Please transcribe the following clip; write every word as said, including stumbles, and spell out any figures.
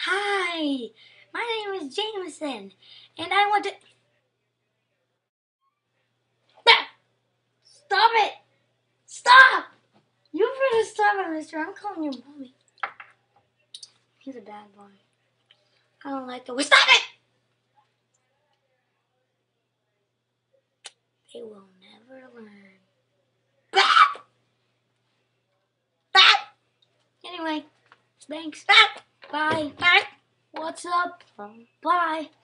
Hi, my name is Jameson, and I want to... Ah! Stop it! Stop! You better stop it, mister. I'm calling your mommy. He's a bad boy. I don't like the way... Stop it! They will never learn. Ah! Ah! Anyway, thanks. Ah! Bye. Ah! What's up? Bye.